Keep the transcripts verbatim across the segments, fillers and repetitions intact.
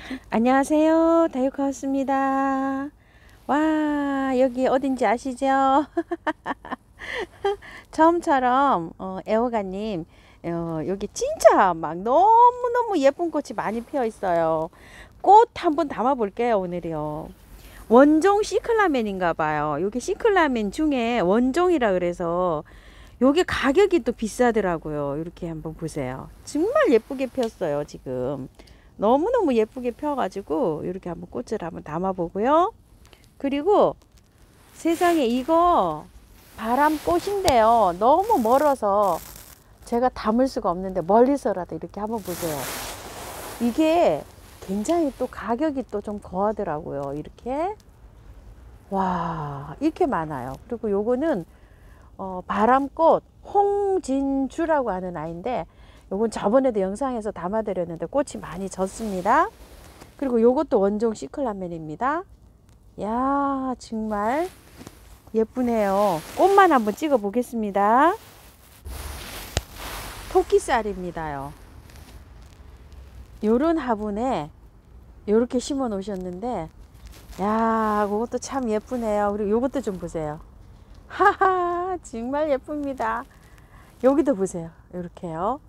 안녕하세요. 다육하우스입니다. 와, 여기 어딘지 아시죠? 처음처럼 어, 애호가님, 어, 여기 진짜 막 너무너무 예쁜 꽃이 많이 피어 있어요. 꽃 한번 담아 볼게요, 오늘이요. 원종 시클라멘인가 봐요. 여기 시클라멘 중에 원종이라 그래서 요게 가격이 또 비싸더라고요. 이렇게 한번 보세요. 정말 예쁘게 피었어요, 지금. 너무너무 예쁘게 펴가지고 이렇게 한번 꽃을 한번 담아 보고요. 그리고 세상에 이거 바람꽃인데요. 너무 멀어서 제가 담을 수가 없는데 멀리서라도 이렇게 한번 보세요. 이게 굉장히 또 가격이 또 좀 거하더라고요. 이렇게 와, 이렇게 많아요. 그리고 요거는 어, 바람꽃 홍진주라고 하는 아이인데 요건 저번에도 영상에서 담아드렸는데 꽃이 많이 졌습니다. 그리고 요것도 원종 시클라멘입니다. 야, 정말 예쁘네요. 꽃만 한번 찍어 보겠습니다. 토끼살입니다요. 요런 화분에 요렇게 심어 놓으셨는데, 야, 그것도 참 예쁘네요. 그리고 요것도 좀 보세요. 하하, 정말 예쁩니다. 여기도 보세요. 요렇게요.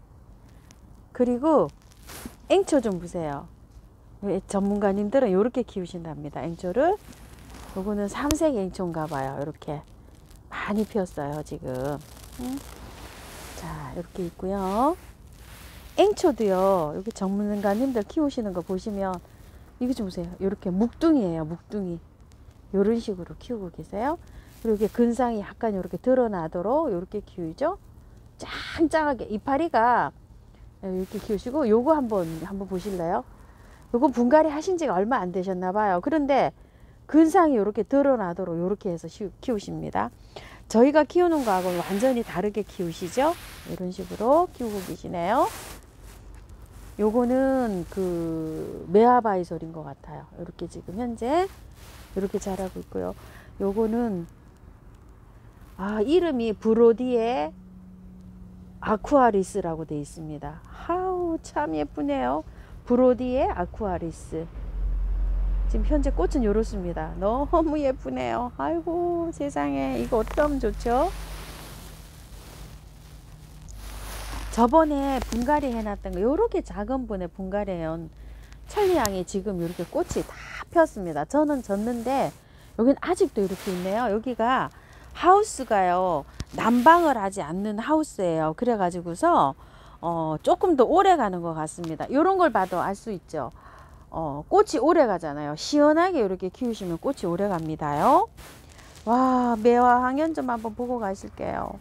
그리고 앵초 좀 보세요. 전문가님들은 이렇게 키우신답니다. 앵초를. 요거는 삼색 앵초인가 봐요. 이렇게 많이 피었어요, 지금. 음. 자, 이렇게 있고요. 앵초도요. 여기 전문가님들 키우시는 거 보시면 이거 좀 보세요. 이렇게 묵둥이에요, 묵둥이. 이런 식으로 키우고 계세요. 그리고 이게 근상이 약간 이렇게 드러나도록 이렇게 키우죠. 짱짱하게 이파리가 이렇게 키우시고, 요거 한번 한번 보실래요? 요거 분갈이 하신 지가 얼마 안 되셨나 봐요. 그런데 근상이 이렇게 드러나도록 이렇게 해서 키우십니다. 저희가 키우는 거하고는 완전히 다르게 키우시죠. 이런 식으로 키우고 계시네요. 요거는 그 메아바이솔인 것 같아요. 이렇게 지금 현재 이렇게 자라고 있고요. 요거는 아, 이름이 브로디에 아쿠아리스라고 되어 있습니다. 하우, 참 예쁘네요. 브로디에 아쿠아리스. 지금 현재 꽃은 이렇습니다. 너무 예쁘네요. 아이고, 세상에, 이거 어떻게 하면 좋죠? 저번에 분갈이 해놨던 거, 요렇게 작은 분에 분갈이 해온 천리향이 지금 이렇게 꽃이 다 폈습니다. 저는 졌는데 여긴 아직도 이렇게 있네요. 여기가 하우스가요, 난방을 하지 않는 하우스예요. 그래 가지고서 어, 조금 더 오래 가는 것 같습니다. 이런 걸 봐도 알 수 있죠. 어, 꽃이 오래 가잖아요. 시원하게 이렇게 키우시면 꽃이 오래 갑니다요. 와, 매화 황연 좀 한번 보고 가실게요.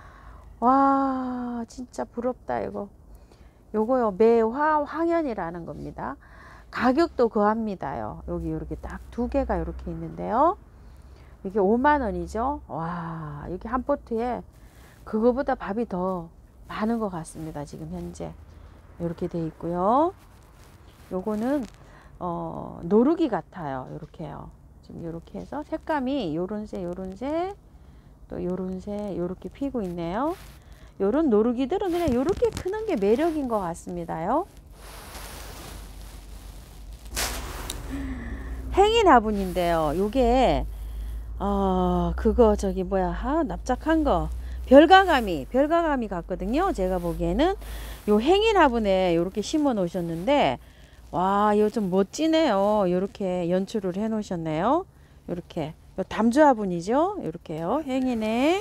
와, 진짜 부럽다 이거. 요거요, 매화 황연이라는 겁니다. 가격도 그합니다요. 여기 이렇게 딱 두 개가 이렇게 있는데요. 이게 오만 원이죠. 와, 여기 한 포트에 그거보다 밥이 더 많은 것 같습니다. 지금 현재 이렇게 돼 있고요. 요거는 어, 노루기 같아요. 이렇게요. 지금 이렇게 해서 색감이 요런색 요런색 또 요런색 요렇게 피고 있네요. 요런 노루기들은 그냥 요렇게 크는 게 매력인 것 같습니다요. 행인 화분인데요. 요게 어, 그거 저기 뭐야, 아, 납작한 거 별가가미 별가가미 같거든요. 제가 보기에는 요 행인 화분에 요렇게 심어 놓으셨는데, 와, 이거 좀 멋지네요. 요렇게 연출을 해 놓으셨네요. 요렇게 요 담주 화분이죠. 요렇게요, 행인에.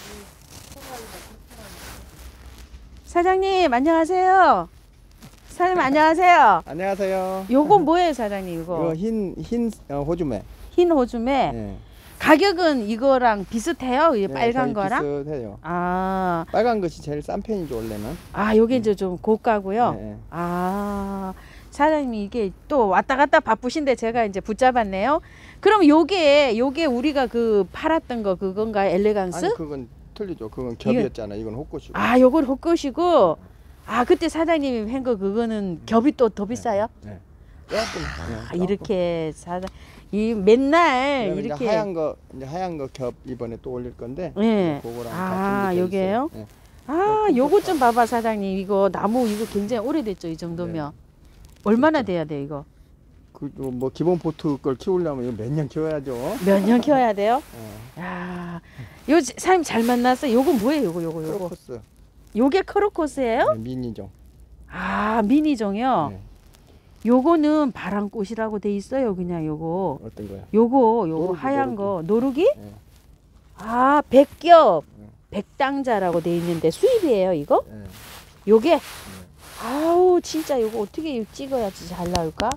사장님 안녕하세요. 사장님 안녕하세요. 안녕하세요. 요거 뭐예요, 사장님? 이거 이거 흰, 흰 어, 호주매. 흰 호주매. 네. 가격은 이거랑 비슷해요? 이 네, 빨간 거의 거랑? 비슷해요. 아, 빨간 것이 제일 싼 편이죠, 원래는. 아, 요게 이제 좀 고가고요. 네. 아, 사장님이 이게 또 왔다 갔다 바쁘신데 제가 이제 붙잡았네요. 그럼 요게 요게 우리가 그 팔았던 거 그건가요? 엘레강스? 아니, 그건 틀리죠. 그건 겹이었잖아. 이건 호꽃이고. 아, 요걸 호꽃이고. 아, 그때 사장님이 한 거 그거는 겹이 또 더 비싸요? 네. 조금. 아, 네, 조금. 이렇게 사장 이 맨날 그다음에 이렇게 이제 하얀 거, 이제 하얀 거 겹 이번에 또 올릴 건데. 네. 그거랑 아, 다 준비돼 요게요? 있어요. 네. 아, 요것 좀 봐봐, 사장님. 이거 나무 이거 굉장히 오래됐죠, 이 정도면. 얼마나 돼야 돼 이거? 그 뭐 기본 보트 걸 키우려면 이거 몇 년 키워야죠. 몇 년 키워야 돼요? 예. 야, 요 사장님 잘 만났어. 요거 뭐예요? 요거 요거 요거. 크로커스. 요게 크로코스예요? 네, 미니종. 아, 미니종이요. 네. 요거는 바람꽃이라고 돼 있어요. 그냥 요거. 어떤 거야? 요거 요거 노루기, 하얀 노루기. 거 노루기? 네. 아, 백겹. 네. 백당자라고 돼 있는데 수입이에요, 이거? 네. 요게 아우, 진짜 요거 어떻게 찍어야지 잘 나올까?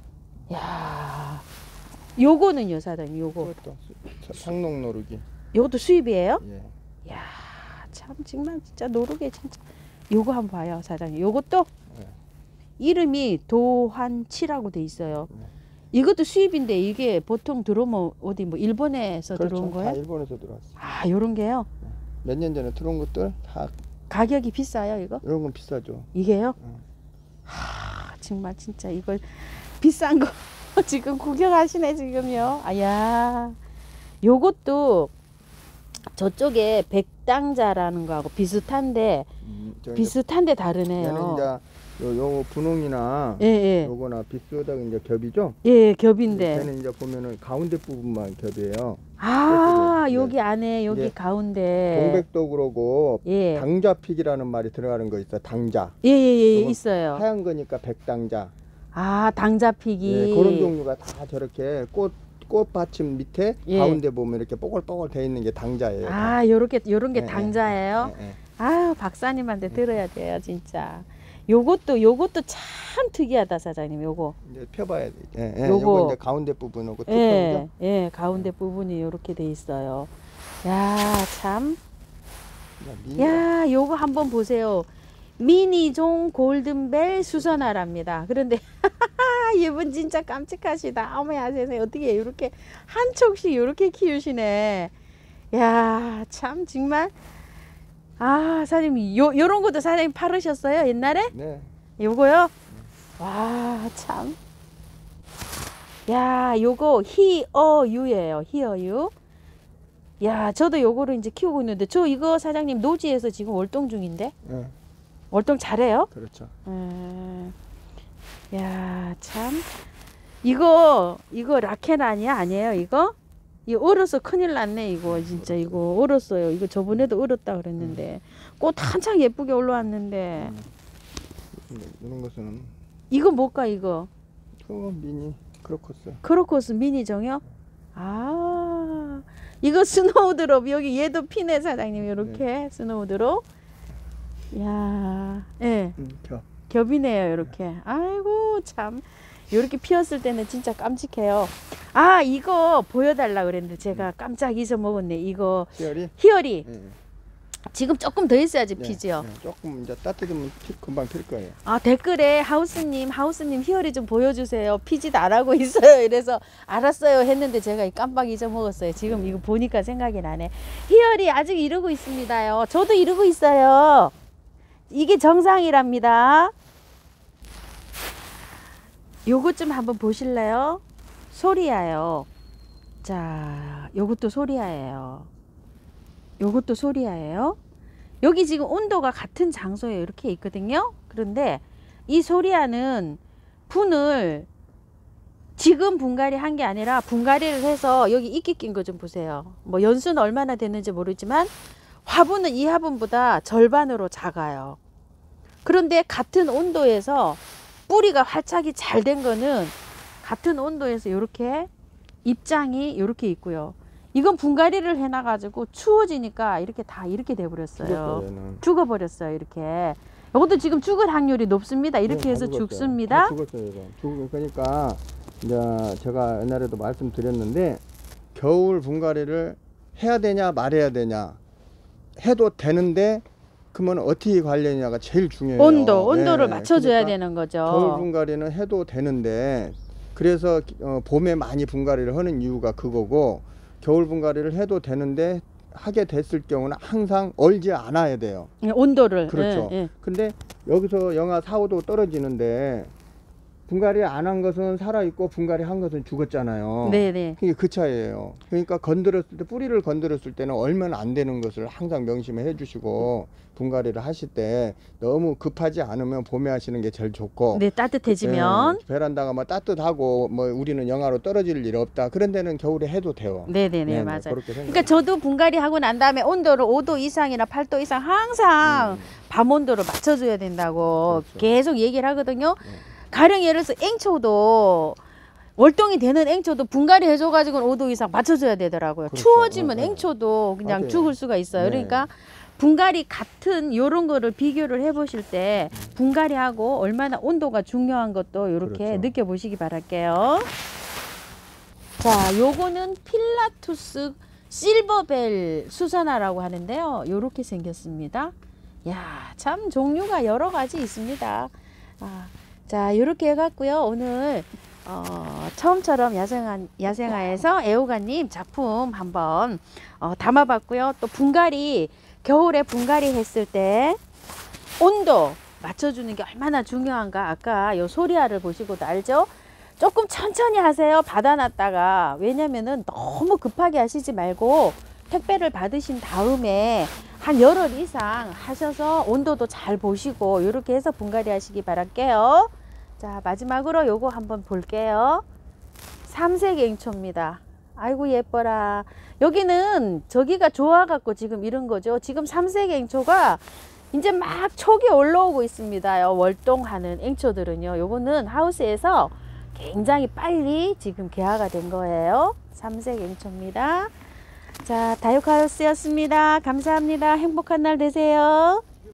야. 요거는요, 사장님. 요거. 그것도 상록 노루기. 요것도 수입이에요? 예. 야, 참 정말 진짜 노루게 진짜. 요거 한번 봐요, 사장님. 요것도 네. 이름이 도환치라고 돼 있어요. 네. 이것도 수입인데 이게 보통 들어오면 어디 뭐 일본에서 그렇죠. 들어온 다 거예요? 일본에서 들어왔어. 아, 요런 게요. 몇 년 전에 들어온 것들 다 가격이 비싸요, 이거? 이런 건 비싸죠. 이게요? 응. 하, 정말 진짜 이걸 비싼 거 지금 구경하시네 지금요. 아야, 요것도 저쪽에 백당자라는 거하고 비슷한데 음, 저 이제 비슷한데 얘는 다르네요. 이제 요, 요 분홍이나 예, 예, 요거나 비슷하다가 이제 겹이죠. 예, 겹인데. 걔는 이제 보면은 가운데 부분만 겹이에요. 아, 네. 여기 안에 여기 네. 가운데. 동백도 그러고 예, 당자픽이라는 말이 들어가는 거 있어. 당자. 예, 예, 예, 요건 있어요. 하얀 거니까 백당자. 아, 당자피기. 예, 그런 종류가 다 저렇게 꽃 꽃받침 밑에 예. 가운데 보면 이렇게 뽀글뽀글 돼 있는 게 당자예요. 다. 아, 요렇게 요런 게 예, 예, 당자예요. 예, 예. 아, 박사님한테 들어야 돼요, 진짜. 요것도 요것도 참 특이하다, 사장님. 요거. 이제 펴봐야 돼. 예, 예. 요거. 요거 이제 가운데 부분하고 예, 뚜껑이죠. 예, 가운데 부분이 요렇게 돼 있어요. 야, 참. 미- 야, 요거 한번 보세요. 미니종 골든벨 수선화랍니다. 그런데 이분 진짜 깜찍하시다. 어머야 세상에 어떻게 이렇게 한 촉씩 이렇게 키우시네. 야, 참 정말. 아, 사장님 요 요런 것도 사장님 팔으셨어요 옛날에? 네. 요거요? 와, 참. 야, 요거 히어유예요. 히어유. 야, 저도 요거를 이제 키우고 있는데 저 이거 사장님 노지에서 지금 월동 중인데. 예, 월동 잘해요? 그렇죠. 음, 야, 참. 이거, 이거 라켓 아니야? 아니에요, 이거? 이거 얼어서 큰일 났네, 이거. 진짜 이거 얼었어요. 이거 저번에도 얼었다 그랬는데. 꽃 한창 예쁘게 올라왔는데. 근데 이런 것은 이거 뭘까, 이거? 그 미니 크로커스. 크로코스 미니종이요? 아, 이거 스노우드롭. 여기 얘도 피네, 사장님. 이렇게 스노우드롭. 야, 예. 음, 겹. 겹이네요, 이렇게. 아이고, 참. 이렇게 피었을 때는 진짜 깜찍해요. 아, 이거 보여달라 그랬는데 제가 깜짝 잊어먹었네. 이거 희열이. 히어리. 예, 예. 지금 조금 더 있어야지 네, 피지요. 네, 조금 이제 따뜻하면 피, 금방 필 거예요. 아, 댓글에 하우스님, 하우스님 히어리 좀 보여주세요. 피지도 안 하고 있어요. 이래서 알았어요 했는데 제가 깜빡 잊어먹었어요. 지금 이거 보니까 생각이 나네. 히어리 아직 이러고 있습니다요. 저도 이러고 있어요. 이게 정상이랍니다. 요것 좀 한번 보실래요? 소리야요. 자, 요것도 소리야예요. 요것도 소리야예요. 여기 지금 온도가 같은 장소에 이렇게 있거든요. 그런데 이 소리야는 분을 지금 분갈이 한 게 아니라 분갈이를 해서 여기 이끼 낀 거 좀 보세요. 뭐 연수는 얼마나 됐는지 모르지만 화분은 이 화분보다 절반으로 작아요. 그런데 같은 온도에서 뿌리가 활착이 잘 된 거는 같은 온도에서 이렇게 입장이 이렇게 있고요. 이건 분갈이를 해놔가지고 추워지니까 이렇게 다 이렇게 돼버렸어요. 죽었어요, 얘는. 죽어버렸어요. 이렇게. 이것도 지금 죽을 확률이 높습니다. 이렇게 네, 해서 다 죽었어요. 죽습니다. 다 죽었어요, 이거. 죽 그러니까 이제 제가 옛날에도 말씀드렸는데 겨울 분갈이를 해야 되냐 말해야 되냐 해도 되는데 그러면 어떻게 관리하냐가 제일 중요해요. 온도, 온도를 네, 맞춰줘야 그러니까 되는 거죠. 겨울 분갈이는 해도 되는데 그래서 어, 봄에 많이 분갈이를 하는 이유가 그거고 겨울 분갈이를 해도 되는데 하게 됐을 경우는 항상 얼지 않아야 돼요. 예, 온도를. 그렇죠. 예, 예. 근데 여기서 영하 사, 오 도 떨어지는데 분갈이 안 한 것은 살아있고 분갈이 한 것은 죽었잖아요. 네네. 그게 그 차이예요. 그러니까 건드렸을 때, 뿌리를 건드렸을 때는 얼면 안 되는 것을 항상 명심해 해주시고, 분갈이를 하실 때 너무 급하지 않으면 봄에 하시는 게 제일 좋고. 네, 따뜻해지면. 예, 베란다가 뭐 따뜻하고 뭐 우리는 영하로 떨어질 일 없다, 그런 데는 겨울에 해도 돼요. 네네네, 네네, 맞아요. 그렇게 그러니까 저도 분갈이 하고 난 다음에 온도를 오 도 이상이나 팔 도 이상 항상 음. 밤 온도를 맞춰줘야 된다고 그렇죠. 계속 얘기를 하거든요. 네. 가령 예를 들어서 앵초도 월동이 되는 앵초도 분갈이 해줘가지고 오 도 이상 맞춰줘야 되더라고요. 그렇죠. 추워지면 어, 어. 앵초도 그냥 맞아요. 죽을 수가 있어요. 네. 그러니까 분갈이 같은 요런 거를 비교를 해보실 때 분갈이하고 얼마나 온도가 중요한 것도 이렇게 그렇죠. 느껴보시기 바랄게요. 자, 요거는 필라투스 실버벨 수선화라고 하는데요. 요렇게 생겼습니다. 야, 참 종류가 여러 가지 있습니다. 아, 자, 요렇게 해갖고요. 오늘 어, 처음처럼 야생화, 야생화에서 애호가님 작품 한번 어, 담아봤고요. 또 분갈이, 겨울에 분갈이 했을 때 온도 맞춰주는 게 얼마나 중요한가 아까 요 소리알을 보시고도 알죠? 조금 천천히 하세요. 받아놨다가. 왜냐면은 너무 급하게 하시지 말고 택배를 받으신 다음에 한 열흘 이상 하셔서 온도도 잘 보시고 이렇게 해서 분갈이 하시기 바랄게요. 자, 마지막으로 요거 한번 볼게요. 삼색 앵초입니다. 아이고 예뻐라. 여기는 저기가 좋아갖고 지금 이런 거죠. 지금 삼색 앵초가 이제 막 촉이 올라오고 있습니다. 월동하는 앵초들은요. 요거는 하우스에서 굉장히 빨리 지금 개화가 된 거예요. 삼색 앵초입니다. 자, 다육하우스였습니다. 감사합니다. 행복한 날 되세요.